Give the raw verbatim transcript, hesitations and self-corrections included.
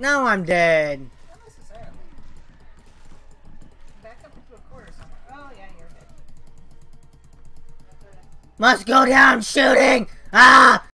Now I'm dead. Not necessarily. Back up into a corner somewhere. Oh, yeah, you're dead. Must go down shooting! Ah!